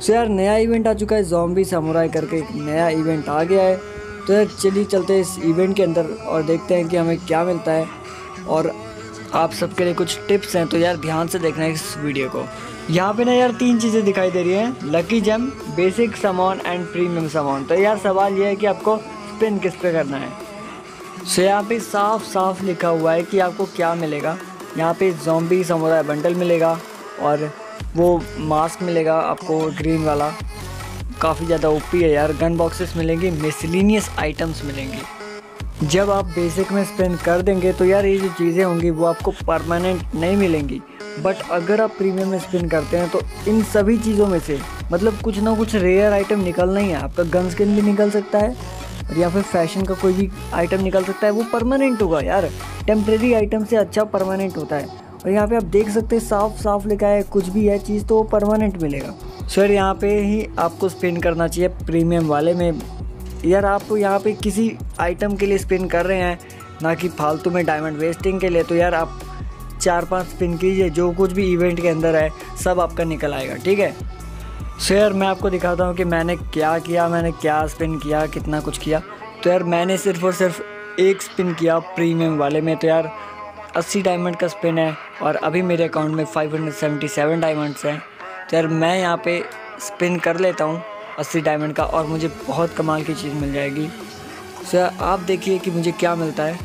सो यार नया इवेंट आ चुका है, ज़ॉम्बी समुराई करके एक नया इवेंट आ गया है। तो यार चलिए चलते हैं इस इवेंट के अंदर और देखते हैं कि हमें क्या मिलता है। और आप सबके लिए कुछ टिप्स हैं, तो यार ध्यान से देखना है इस वीडियो को। यहाँ पे ना यार 3 चीज़ें दिखाई दे रही हैं, लकी जेम, बेसिक सामान एंड प्रीमियम सामान। तो यार सवाल ये है कि आपको स्पिन किस पे करना है। सो यहाँ पे साफ साफ लिखा हुआ है कि आपको क्या मिलेगा। यहाँ पे ज़ॉम्बी समुराई बंडल मिलेगा और वो मास्क मिलेगा आपको ग्रीन वाला, काफ़ी ज़्यादा ओपी है यार। गन बॉक्सेस मिलेंगी, मिसलिनियस आइटम्स मिलेंगी। जब आप बेसिक में स्पिन कर देंगे तो यार ये जो चीज़ें होंगी वो आपको परमानेंट नहीं मिलेंगी। बट अगर आप प्रीमियम में स्पिन करते हैं तो इन सभी चीज़ों में से मतलब कुछ ना कुछ रेयर आइटम निकलना ही है। आपका गन स्किन भी निकल सकता है और या फिर फैशन का कोई भी आइटम निकल सकता है, वो परमानेंट होगा यार। टेम्प्रेरी आइटम से अच्छा परमानेंट होता है। और यहाँ पे आप देख सकते हैं साफ साफ लिखा है, कुछ भी है चीज़ तो वो परमानेंट मिलेगा। सर यहाँ पे ही आपको स्पिन करना चाहिए प्रीमियम वाले में। यार आप यहाँ पे किसी आइटम के लिए स्पिन कर रहे हैं, ना कि फालतू में डायमंड वेस्टिंग के लिए। तो यार आप 4-5 स्पिन कीजिए, जो कुछ भी इवेंट के अंदर है सब आपका निकल आएगा, ठीक है। सो यार मैं आपको दिखाता हूँ कि मैंने क्या किया, मैंने क्या स्पिन किया, कितना कुछ किया। तो यार मैंने सिर्फ और सिर्फ एक स्पिन किया प्रीमियम वाले में। तो यार 80 डायमंड का स्पिन है और अभी मेरे अकाउंट में 577 डायमंड्स हैं। तो यार मैं यहाँ पे स्पिन कर लेता हूँ 80 डायमंड का और मुझे बहुत कमाल की चीज़ मिल जाएगी। सो यार आप देखिए कि मुझे क्या मिलता है।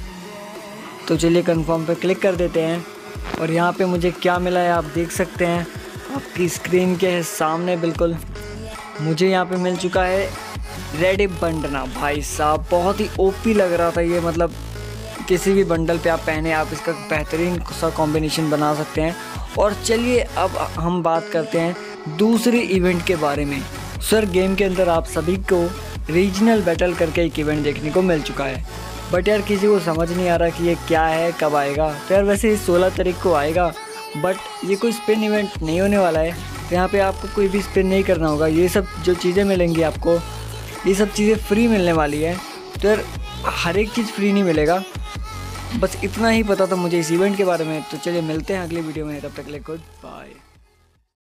तो चलिए कंफर्म पे क्लिक कर देते हैं और यहाँ पे मुझे क्या मिला है आप देख सकते हैं आपकी स्क्रीन के सामने। बिल्कुल मुझे यहाँ पे मिल चुका है रेड बंडना। भाई साहब बहुत ही ओपी लग रहा था ये, मतलब किसी भी बंडल पे आप पहने आप इसका बेहतरीन सा कॉम्बिनेशन बना सकते हैं। और चलिए अब हम बात करते हैं दूसरे इवेंट के बारे में। सर गेम के अंदर आप सभी को रीजनल बैटल करके एक इवेंट देखने को मिल चुका है, बट यार किसी को समझ नहीं आ रहा कि ये क्या है, कब आएगा। तो यार वैसे 16 तारीख को आएगा, बट ये कोई स्पिन इवेंट नहीं होने वाला है। तो यहाँ पे आपको कोई भी स्पिन नहीं करना होगा। ये सब जो चीज़ें मिलेंगी आपको, ये सब चीज़ें फ्री मिलने वाली है। तो यार हर एक चीज़ फ्री नहीं मिलेगा, बस इतना ही पता था मुझे इस इवेंट के बारे में। तो चलिए मिलते हैं अगले वीडियो में, तब तक के लिए गुड बाय।